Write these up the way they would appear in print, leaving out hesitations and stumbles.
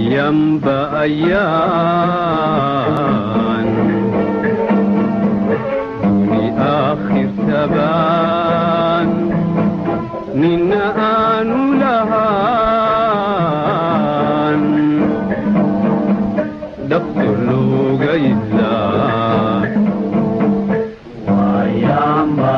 ينبأ أيام دوني آخر ثبان ننا آنو لهان دكتور لوغا إلا وينبأ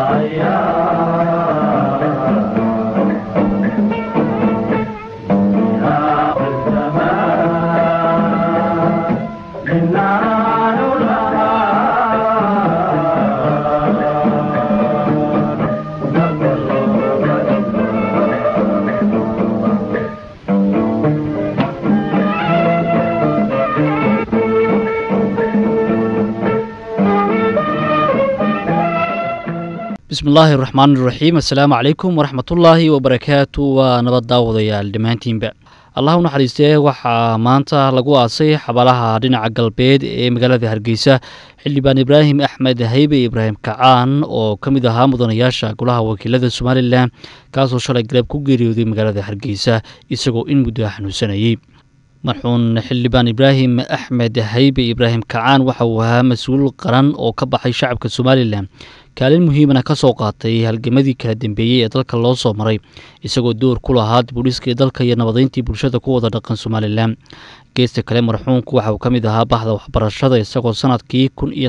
بسم الله الرحمن الرحيم السلام عليكم ورحمة الله وبركاته ونبض داوديال دمانتينبا الله نحريسته waxaa maanta lagu aasay xabalaha dhinaca galbeed ee magaalada Hargeysa xildhibaan Ibraahim Axmed Haybe Ibraahim Kacaan oo kamid ahaa mudanayaasha golaha wakiilada Soomaaliland kaasoo shalay galab ku geeriyooday magaalada Hargeysa isagoo in muddo xanuunsanayay marxuun xildhibaan Ibraahim Axmed Haybe Ibraahim Kacaan waxa uu ahaa mas'uul qaran oo ka baxay shacabka Soomaaliland kaalin muhiimana ka soo qaatay halgamadii kala dambeeyay ee dalka loo soo maray isagoo door ku lahaa booliiska dalka iyo nabadeyntii bulshada ku wada dhaqan Soomaaliland geesta kale marxuunku waxa uu kamid ahaa bahda waxbarashada isagoo sanadkii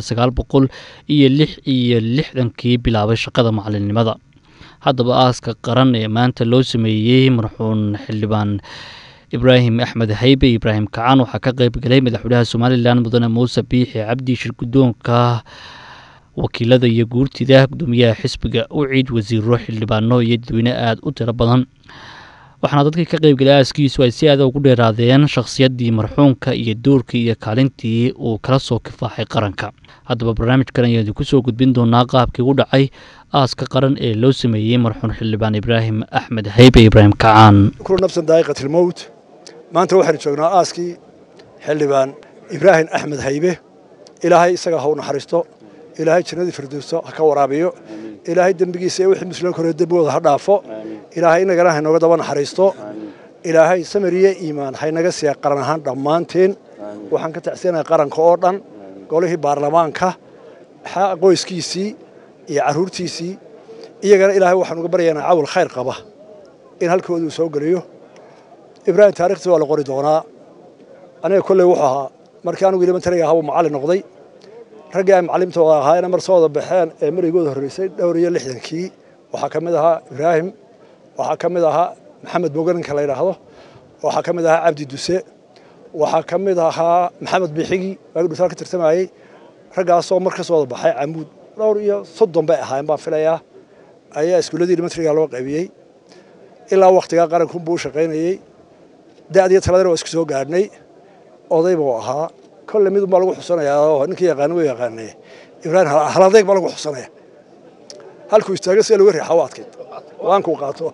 1966 bilaabay shaqada macalinimada haddaba aaska qaran ee maanta loo sameeyay marxuun xildhibaan Ibraahim Axmed Haybe Ibraahim Kacaan waxa ka qayb galay madaxweynaha Soomaaliland mudane Muuse Biixi Cabdi shirgudoonka wakiilada iyo guurtida gudoomiyaha xisbiga u ciid wasiiro xildhibaano iyo dadweyne aad u tiro badan waxaana dadkii ka qayb galay aaskiisu ay si aad ugu dheeraadeen shakhsiyadii marxuunka iyo doorkii iyo kaalintii uu kala soo kifaaxay qaranka haddaba barnaamijkan ayaan ku soo gudbin doonaa qaabkii u dhacay aaska qaran ee loo sameeyay marxuun xildhibaan Ibraahim Axmed Haybe Ibraahim Kacaan كل نفس دقيقة الموت ما أنت واحد شغلنا آسكي حلبان إبراهيم أحمد هيبة إلهي سجاه نحرسته إلهي جندي فردوسه هكورابيو إلهي دنبقي سوي حد مسلم كره دبوا هردافو إلهي نجراه نوجد وانا حرسته إلهي سمرية إيمان هاي نجس يا قرنهان ضمانتين وحنك تأسينا قرن كوردن قوله برلمان كه حق قويس كيسي يعرورتيسي إيجار إلهي وحنو قبرينا عول خير قبه إن هالكود وسوق ريو إبراهيم تاريخته ولا قريت هنا أنا كل وحها مركان ويلي من تريها هو معلم نقضي رجع معلمته هاي أنا مرصود بحان مر يقول الرئيس دوري اللحية كي وحكم لها إبراهيم وحكم لها محمد بوغرن كلا يراهضه وحكم لها عبد الدوساء وحكم لها محمد بيحقي ويقول ساكت ترتمعي رجع صوم مركز صوت بحان عمود دوري صدم بقى هاي ما فيها أيه اسكولدي اللي متريها الواقع بيجي إلا وقت جا قارن كم بوش قيني دادية ثلاثة روس كسو قارني أضيب وها كل ميدو مالو حسنا يا إنك يا قانوي يا قاني إبراهيم هلا مالو حسنا هالكو يستاجس يلو يري حوات كده وانكو قاتو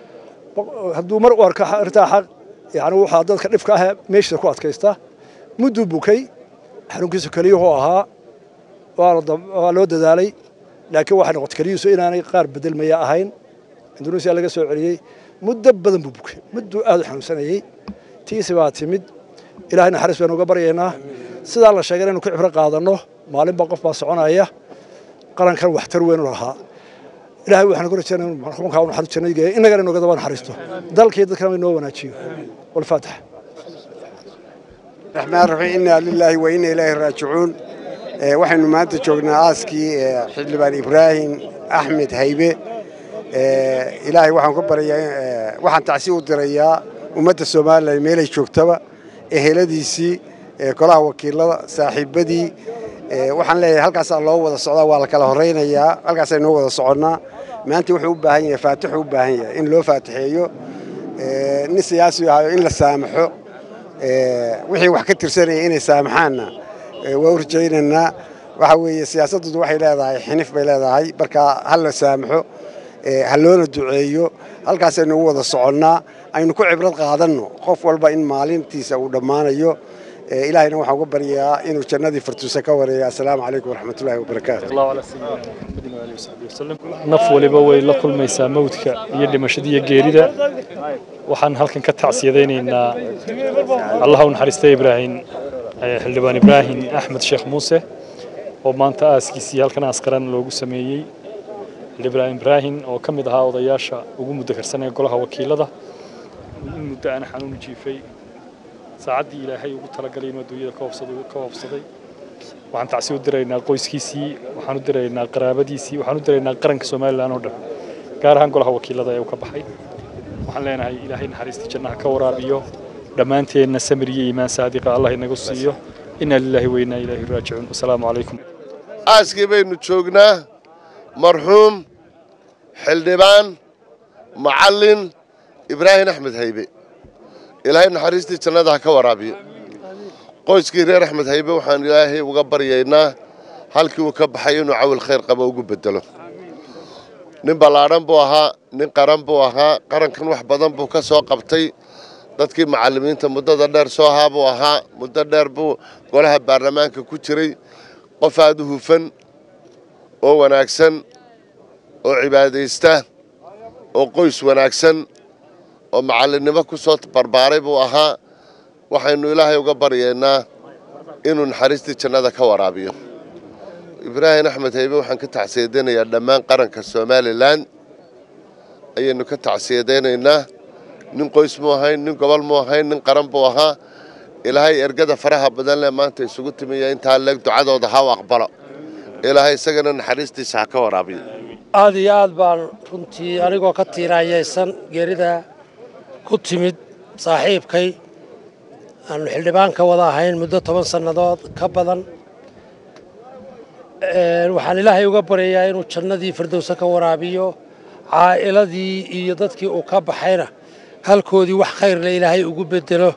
هدو مر ورك ارتاح يعني هو حاضر كلف كاه ماشي كوات كيستا مدو بوكي حنو كيسو كليه هو ها والو ددالي لكن واحد وقت كليسو إن أنا قارب بدل ما يأهين إندونيسيا laga soo celiyay muddo badan buu bukay muddo aad xanuunsanayay tiisi waa timid ilaahayna xariis weyn uga baryeena sida la sheegay inuu ku cibro qaadano maalin ba qof ba soconaya qarankan wax tar weyn u lahaa ilaahay waxaan ku rajaynayaa marxuumka uu xariisanayay inagana inuu gadaban xariisto dalkii dadkana inoo wanaajiyo wal faatax الرحمن الرحيم إنا لله وإنا إليه راجعون waxaynu maanta joognaa aaskii xildhibaan Ibraahim Axmed Haybe إلهي waxaan ku barayaa waxaan tacsiin u dirayaa ummadda Soomaaliyeed meel ay joogtaba eheladiisii golaha wakiilada saaxiibadii waxaan leeyahay halkaas loo wada socdaa waa la kala horeynayaa halkaas ay noo wada soconaa maanta wuxuu u baahan yahay faatix u baahan yahay in loo faatixeeyo nin siyaasi ah in la saamaxo wixii wax ka tirsanaya inay saamaxaana waa urjeynana waxa weeye siyaasaddu waxay leedahay xinif bay leedahay marka hal la saamaxo هلونا دعيو halkaas aynu wada soconaa aynu ku cibrad qaadano qof walba in maalintiisa uu dhamaanayo ilaahayna waxaan uga baryaa inuu jannadii firdawsa ka wareeyo assalaamu calaykum waraxmatullaahi wabarakaatu allahu ala sayyidina muhammadin wa alihi wasaxbihi wasallam naf waliba way la kulmaysaa mawdka iyo dhimashada iyo geerida waxaan halkan ka tacsiyadaynaynaa allah u naxariistay xildhibaan ibraahim axmed sheekh muuse oo maanta aaskiisii halkan askaran loogu sameeyey xildhibaan ibraahim oo ka mid ahaa odayaasha ugu muddo karsan ee golaha wakiilada in muddo aan xanuun jiifay saacaddii ilaahay ugu talagalay inuu adduunyada ka hoofsaday waxaan tacsi u diraynaa qoyskiisii waxaan u diraynaa qaraabadiisii waxaan u diraynaa qaranka Soomaaliland oo dhan gaar ahaan golaha wakiilada ee uu ka baxay waxaan leenahay ilaahay naxariistii jannaha ka waraabiyo dhammaanteedna samir iyo iimaan saadiqa Allah inagu siiyo inna lillahi wa inna ilayhi raaji'uun assalaamu calaykum aaskii baynu joognaa marxuum xildhibaan macallin ibraahim axmed haybe ilaahay naxariistii jannada ka waraabiyo qoyskii reer axmed haybe waxaan ilaahay uga baryaynaa halkii uu ka baxay inuu cawil khayr qabo ugu bedelo nin ballaaran buu ahaa nin qaran buu ahaa qarankan wax badan buu ka soo qabtay dadkii macallimiinta muddada dheer soo ahaa buu ahaa muddo dheer buu golaha baarlamaanka ku jiray qof aad u hufan oo wanaagsan oo cibaadaysta oo qoys wanaagsan oo macallinnimo ku soo barbaaray buu ahaa waxaynu ilaahay uga baryaynaa inuu naxariistii jannada ka waraabiyo ibraahim axmed haybe waxaan ka tacsiyadaynayaa dhammaan qaranka Soomaaliland ayaynu ka tacsiyadaynaynaa nin qoys muu ahayn nin gobol muu ahayn nin qaran buu ahaa ilaahay ergada faraha badan leh maanta isugu timiya intaa leeg ducadooda ha u aqbalo ilaahay isagana naxariistiisa ha ka waraabiyo aad iyo aad baan runtii anigoo ka tiiraayaysan geerida ku timid saaxiibkay aanu xildhibaan ka wada ahayn muddo 10 sannadood ka badan waxaan ilaahay uga baryayaa inuu jannadii firdawsa ka waraabiyo caa'iladii iyo dadkii uu ka baxayna halkoodii wax khayr leh ilaahay ugu bedelo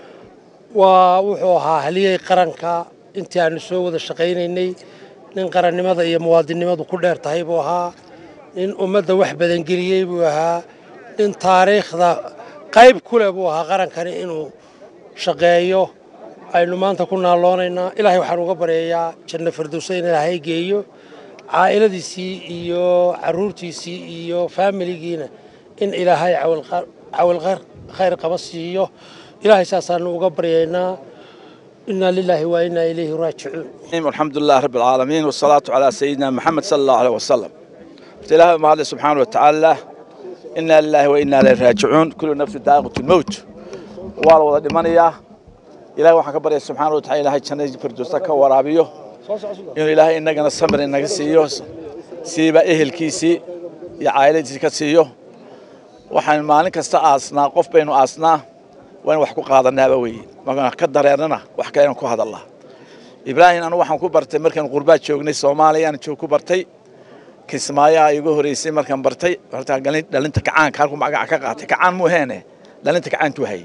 waa wuxuu ahaa haliyey qaranka intii aanu soo wada shaqaynaynay nin qarannimada iyo muwaadinimadu ku dheer tahay buu ahaa nin ummadda wax badan geliyey buu ahaa nin taariikhda qayb ku leh buu ahaa qarankani inuu shaqeeyo aynu maanta ku naaloonaynaa ilaahay waxaan uga baryayaa janno firdawsa in ilaahay geeyo caa'iladiisii iyo carruurtiisii iyo faamiligiina in ilaahay cawil khayr qaba siiyo ilaahay saasaanu uga baryaynaa inna lillahi wa inna ilayhi raaji'uun alxamdulillahi rabbil caalamiin wassalaatu calaa sayyidina maxamed sallallahu alayhi wasallam ilaahay mahad subhanahu wa ta'ala inna lillahi wa inna ilayhi raaji'uun kullu nafsin daa'iqatul mawt waa wada dhimanayaa ilaahay waxaan ka baryaa subhanahu wa ta'ala ilaahay jannada firdawsa ka waraabiyo inuu ilaahay inagana samir inaga siiyo siiba ehelkiisii iyo caa'iladiisii ka siiyo waxaan maalin kasta aasnaa qof baynu aasnaa waan wax ku qaadanaaba weey markaan ka dareernana wax kale ku hadalnaa ibraahim anu waxaan ku bartay markaan qurbaa joognay Soomaaliya aan joog ku bartay kismaayo igu horeysay markaan bartay horta dhalinta kacaanka halku magac ka qaatay kacaan muu heene dhalinta kacaantu hay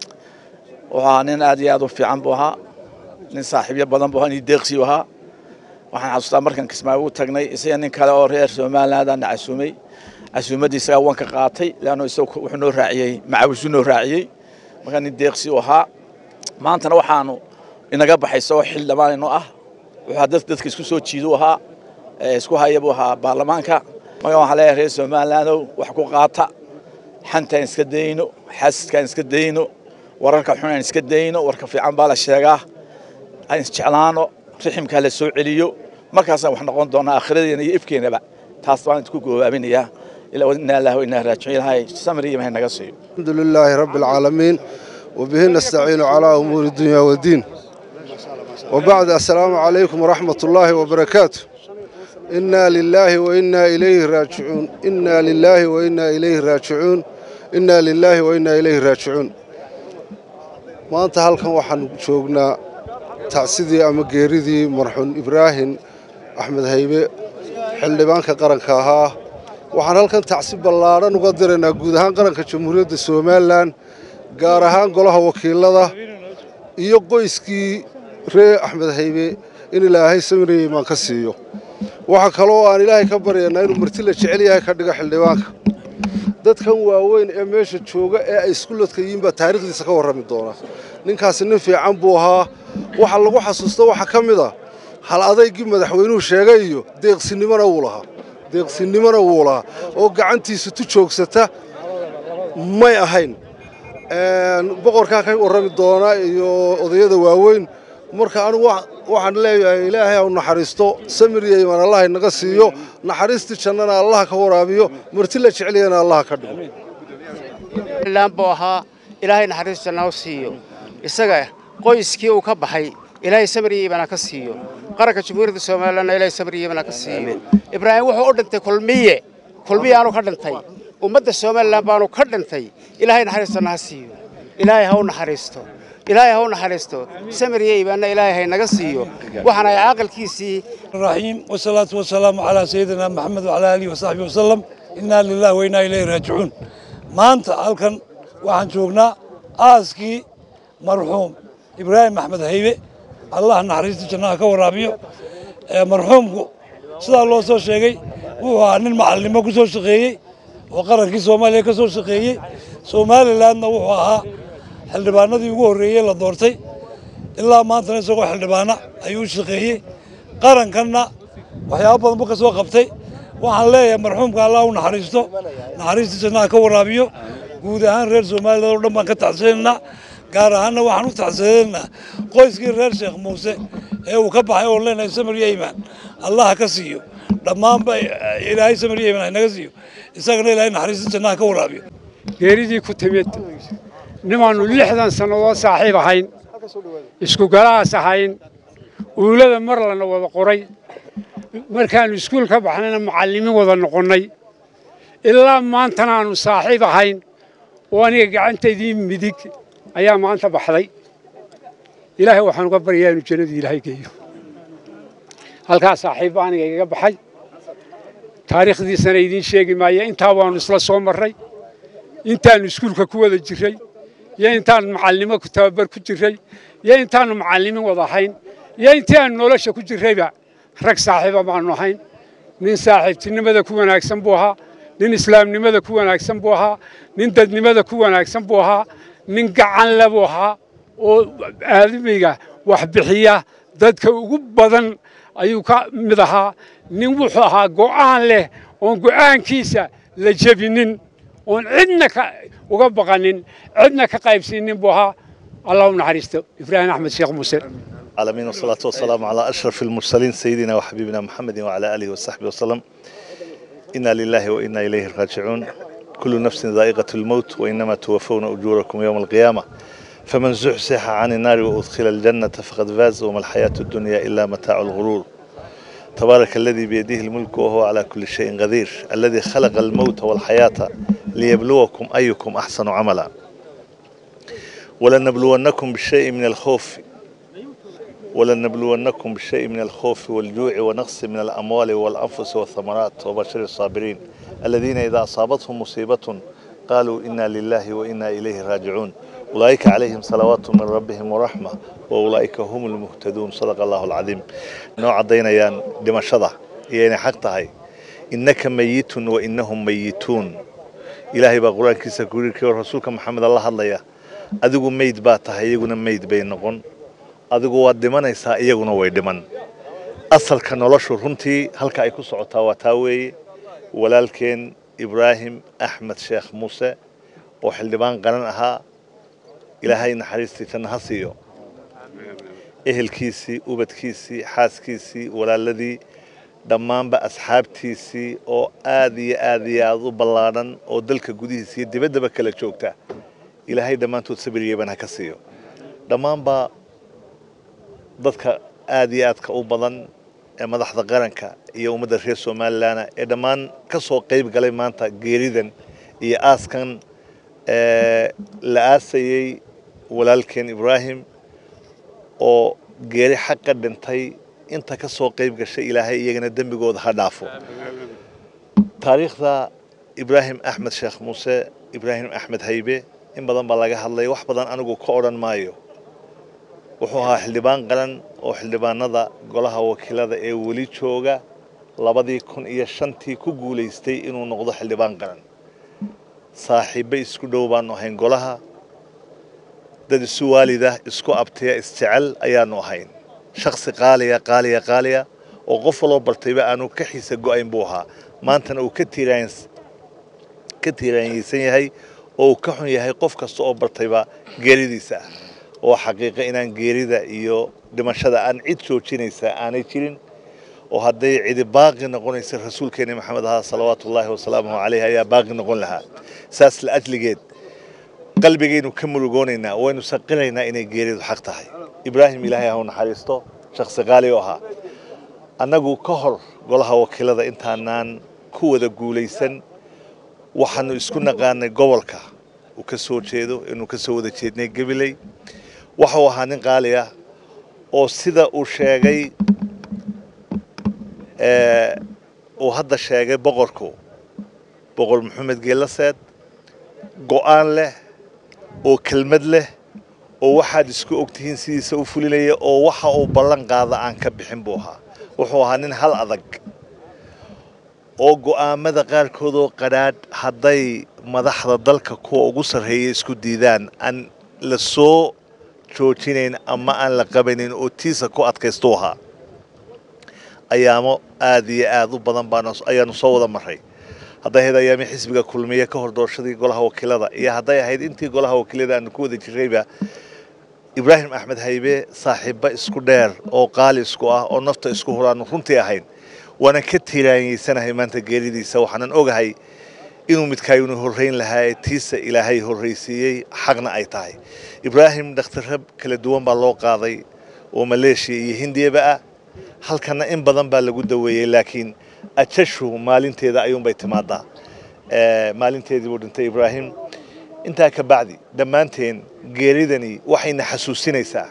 waxaan nin aad iyo aad u fiican buu ahaa nin saaxiibo badan buu ahaa deeqsi ahaa waxaan xasuustaa markaan kismaayo u tagnay isaga nin kale oo reer Soomaaliland aan casuumay casuumadiisa waan ka qaatay laano isagoo wuxuu noo raaciyay macawisu noo raaciyay markaan deeqsi ahaa maantana waxaanu inaga baxayso xildhibaan inoo ah waxa dadka isku soo jiido ahaa isku hayabo ahaa baarlamaanka maga waxa leeyahay reer Soomaaliland wax ku qaata xanta iska deeyno xaska iska deeyno wararka xun iska deeyno warka fiican baa la sheegaa aan isjeclaano riximka la soo celiyo markaas wax noqon doona aakhiradeena iyo ifkeenaba taas baan ku goobaabinayaa ila inna lillahi wa inna ilayhi raaji'uun ilaahay samriye ma naga siiyo alxamdulillahi rabbil caalamiin wa bihi nastaciinu ala umuri dunya wa diin wa ba'd assalamu alaykum wa rahmatullahi wa barakatuh inna lillahi wa inna ilayhi raaji'uun inna lillahi wa inna ilayhi raaji'uun inna lillahi wa inna ilayhi raaji'uun maanta halkan waxaan joognaa tacsidii ama geeridii marxuum ibraahim axmed haybe xildhibaanka qaranka ahaa waxaan halkan tacsi ballaaran uga diraynaa guud ahaan qaranka jamhuuriyadda Soomaaliland gaar ahaan golaha wakiilada iyo qoyskii reer axmed haybe in ilaahay samir iimaan ka siiyo waxa kale oo aan ilaahay ka baryaynaa inuu marti la jecel yahay ka dhigo xildhibaanka dadkan waaweyn ee meesha jooga ee ay isku ladka yihiin baa taariikhdiisa ka warrami doona ninkaasi nin fiican buu ahaa waxa lagu xasuusto waxa ka mid ah hal adaygii madaxweynuhu sheegay iyo deeqsinimona wuu lahaa oo gacantiisa tu joogsata may ahayn boqorkaa ka warrami doona iyo odayada waaweyn marka anigu waxaan leeyahay ilaahay ha u naxariisto samir iyo iimaan allah inaga siiyo naxariistii jannana allah ka waraabiyo marti la jeceliyana allah ka dhigo laambo ahaa ilaahay naxariis janna u siiyo isaga qoyskii uu ka baxay ilaahay samir iyo iimaan ka siiyo qaranka jamhuuriyadda Soomaaliland ilaahay samir iyo iimaan ka siiyo ibraahim wuxuu u dhintay kulmiye aanu ka dhintay ummadda Soomaaliland baanu ka dhintay ilaahay naxariis janna siiyo ilaahay ha u naxariisto إلهي هون حريستو سمري بأن إلهي نقصيه وحنا عاقلكيسي الرحيم والصلاة والسلام على سيدنا محمد وعلى آله وصحبه وسلم إنا لله وإنا إليه راجعون ما أنت ألكن وحن شوقنا آسكي مرحوم إبراهيم أحمد هيبة الله نحريستو جناك ورابيو مرحوم صلى الله عليه وسلم هو عن المعلم كسر شقيه وقرن كي سومالي كسر شقيه سومالي لأنه هو xildhibaanadii ugu horeeyay la doortay ilaa maanta isagoo xildhibaana ayuu shaqeeyay qarankanna waxyaabo badan ka soo qabtay waxaan leeyahay marxuumka Allah u naxariisto naxariistiisana ka waraabiyo guud ahaan reer Soomaaliland oo dhan baan ka tacsiinaa gaar ahaan waxaan u tacsiinaa qoyskii reer Sheekh Muuse ee uu ka baxay oo leenahay samir iyo iimaan Allah ka siiyo dhammaan ilaahay samir iyo iimaan naga siiyo isagana ilaahay naxariistiisana ka waraabiyo geeridii ku timid nimaanu 60 sanadood saaxiib ahayn isku galaas ahayn uulada mar lana wada qoray markaanu iskuul ka baxnayna macallimiin wada noqonnay ilaa maantana aanu saaxiib ahayn oo aniga gacantaydii midig ayaa maanta baxday ilaahay waxaan uga baryaa inuu jannadii ilaahay geeyo halkaas saaxiib aniga iga baxay taariikhdiisana idiin sheegi maayo intaa waanu isla soo marray intaanu iskuulka ku wada jiray يا إنتان معلمة كتابر كجري يا إنتان معلمين وضحين يا إنتان نولش كجري بقى رك صاحبه مع نوحين من صاحب تنمذا كونا أقسم بوها من إسلام نمذا كونا أقسم بوها من دد نمذا كونا أقسم بوها من قعن لبوها وهذه وحبحية دد كوجبضن أيوك مذها نوحها قعان له وقعان كيسة لجبنين وعندنا وقبقانين عندنا كقايب سنين بوها اللهم نحرسته إبراهيم أحمد شيخ موسى العالمين والصلاة والسلام على أشرف المرسلين سيدنا وحبيبنا محمد وعلى آله وصحبه وسلم إنا لله وإنا إليه راجعون كل نفس ذائقة الموت وإنما توفون أجوركم يوم القيامة فمن زحزح عن النار وأدخل الجنة فقد فاز وما الحياة الدنيا إلا متاع الغرور تبارك الذي بيده الملك وهو على كل شيء قدير الذي خلق الموت والحياة ليبلوكم أيكم أحسن عملا ولنبلونكم بالشيء من الخوف والجوع ونقص من الأموال والأنفس والثمرات وبشر الصابرين الذين إذا أصابتهم مصيبة قالوا إنا لله وإنا إليه راجعون أولئك عليهم صلوات من ربهم ورحمة وأولئك هم المهتدون صدق الله العظيم نوع عضينا يان دمشضة يعني حقتها إنك ميت وإنهم ميتون إلهي بقرآن كيسا كوريك ورسولك محمد الله الله أدقوا ميت باتها يقولون ميت بين نقون أدقوا ودمان إيسا يقولون ويدمان أصل كنولاشو رنتي هلك أيكو سعوتا وتاوي ولكن إبراهيم أحمد شيخ موسى وحلبان قرنها إلهي نحريستي تنهصيو إهل كيسي وبد كيسي حاس كيسي ولا الذي dhammaanba asxaabtiisii oo aad u ballaaran oo dalka gudihiisa dibadaba kala joogta ilaahay dhammaantood sabir yeeban ha ka siiyo dhammaanba dadka aadka u badan ee madaxda qaranka iyo ummadda reer Soomaaliland ee dhammaan ka soo qayb galay maanta geeridan iyo aaskan la aasayay walaalkeen Ibraahim oo geeri xaq dhintay inta ka soo qayb gashay ilaahay iyagana dambigooda ha dhaafo taariikhda Ibraahim Ahmed Sheekh Muuse Ibraahim Ahmed Haybe in badan baa laga hadlay wax badan anigu ka oran maayo wuxuu ahaa xildhibaan qaran oo xildhibaanada golaha wakiilada ee wali jooga 2005 ku guuleystay inuu noqdo xildhibaan qaran saaxiibo isku dhow baan ahayn golaha dad isu waalida isku abtiya isjecel ayaanu ahayn shakhsi qaaliya oo qof waloo bartayba aanu ka xiisa go'ayn buu ahaa maantana uu ka tiiraanyaysan yahay oo uu ka xun yahay qof kasta oo bartayba geeridiisa oo xaqiiqo inaan geerida iyo dhimashada aan cid joojinaysa aanay jirin oo hadday cidi baaqi noqonaysa rasuulkeena maxamed salawaatullaahi wasalaamuhu calayhi ayaa baaqi noqon lahaa saas la ajligeed qalbigaynu ka murugoonaynaa waynu saqinaynaa inay geeridu xaq tahay ibraahim ilaahay ha u naxariisto shakhsi qaali oo ahaa annagu ka hor golaha wakiilada intaanaan ku wada guulaysan waxaanu isku naqaanay gobolka uu ka soo jeedo inuu ka soo wada jeednay gabiley waxuu ahaa nin qaali ah oo sida uu sheegay uu hadda sheegay boqor maxamed geelaseed go'aan leh oo kelmad leh oo waxaad isku ogtihiin sidiisa u fulinaya oo waxa uu ballan qaada aan ka bixin buu ahaa wuxuu ahaa nin hal adag oo go'aamada qaarkood oo qadhaadh hadday madaxda dalka kuwa ugu sarreeya isku diidaan aan la soo joojinayn ama aan la qabanin oo tiisa ku adkaystu ahaa ayaamo aad iyo aad u badan ayaanu soo wada maray hadday ahayd ayaamii xisbiga kulmiye ka hor doorashadii golaha wakiilada iyo hadday ahayd intii golaha wakiilada aanu ku wada jirrayba ibraahim axmed haybe saaxiibba isku dheer oo qaali isku ah oo nafta isku huraanu runtii ahayn waanan ka tiiraanyaysanahay maanta geeridiisa waxaanan ogahay inuu midkaayunu horrayn lahaa ee tiisa ilaahay horraysiiyey xaqna ay tahay ibraahim dhakhtarrab kala duwan baa loo qaaday oo maleeshiya iyo hindiyaba ah halkana in badan baa lagu daweeyey laakiin ajashu maalinteeda ayuunbay timaadaa maalinteedii buu dhintay ibraahim intaa ka bacdi dhammaanteen geeridani waxayna xasuusinaysaa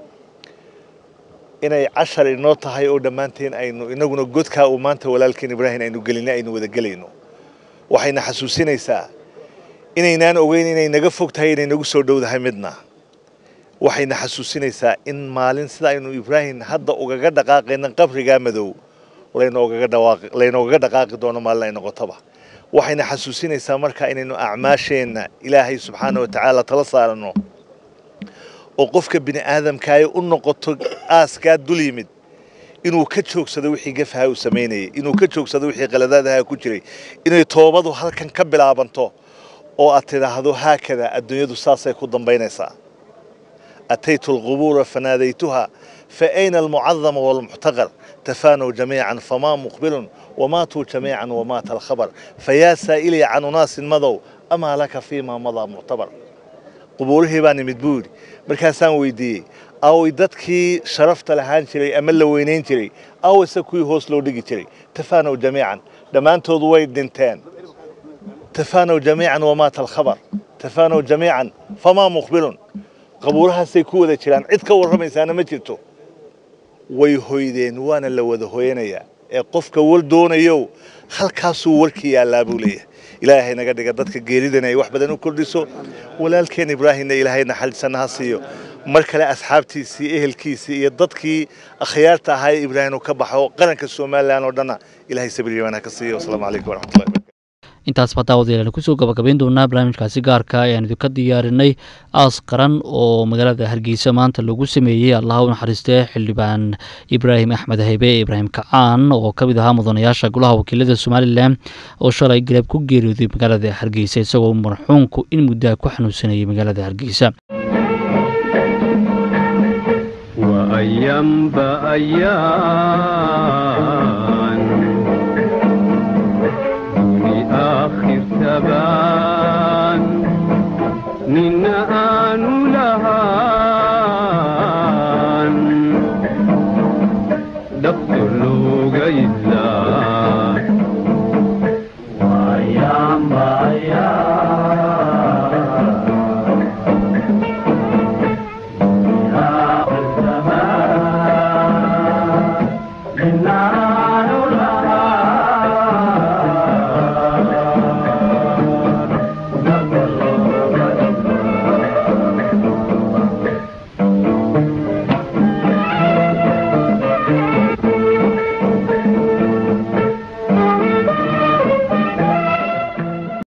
inay cashar inoo tahay oo dhammaanteen aynu inaguna godkaa uu maanta walaalkeen ibraahim aynu gelinay aynu wada gelayno waxayna xasuusinaysaa inaynaan ogeyn inay naga fog tahay inay nagu soo dhowdahay midna waxayna xasuusinaysaa in maalin sida aynu ibraahim hadda ugaga dhaqaaqayna qabrigaa madow laynoogaga dhaqaaqi doono maalin ay noqotoba waxayna xasuusinaysaa marka inaynu acmaasheenna ilaahay subxaana wa tacaala tala saarano oo qofka bini aadamka ay u noqoto aaskaa dul yimid inuu ka joogsado wixii gafaha uu samaynayay inuu ka joogsado wixii qaladaadaha ku jiray inay toobadu halkan ka bilaabanto oo aad tidhaahdo haakada adduunyadu saasay ku dambaynaysaa أتيت القبور فناديتها فأين المعظم والمحتقر تفانوا جميعا فما مقبل وماتوا جميعا ومات الخبر فيا سائلي عن ناس مضوا أما لك فيما مضى معتبر قبوره باني مدبوري مركاسان ويدي أو يددكي شرفت لهان شري أمل وينين شري أو سكوي هوسلو ديجي شري تفانوا جميعا دمان تضوي دنتين تفانوا جميعا ومات الخبر تفانوا جميعا فما مقبل qabuurahaasay ku wada jiraan cid ka warramaysaana ma jirto way hoydeen waana la wada hooyanayaa ee qofka wal doonayo halkaasuu warkii yaallaa buu leeyahay ilaahay naga dhiga dadka geeridana ay wax badan u kordhiso walaalkeen ibraahimna ilaahay naxariisana ha siiyo mar kale asxaabtiisii ehelkiisii iyo dadkii akhyaarta ahaa ee ibraahim uu ka baxo qaranka Soomaaliland oo dhan ilaahay sabir iyo wanaag ka siiyo assalaamu calaykum waraxmatullaahi intaas badawadayaal ku soo gabagabeyn doonaa barnaamijkaasi gaarka ah ee aan idinka diyaarinay aas qaran oo magaalada Hargeysa maanta lagu sameeyay Allah u naxariistay xildhibaan Ibraahim Axmed Haybe Ibraahim Kacaan oo ka mid ahaa mudanayaasha golaha wakiilada Soomaaliland oo shalay galab ku geeriyooday magaalada Hargeysa isagoo marxuumku in muddo ku xanuunsanayay magaalada Hargeysa wa ayyam ba ayyam آخر تبان من آن لها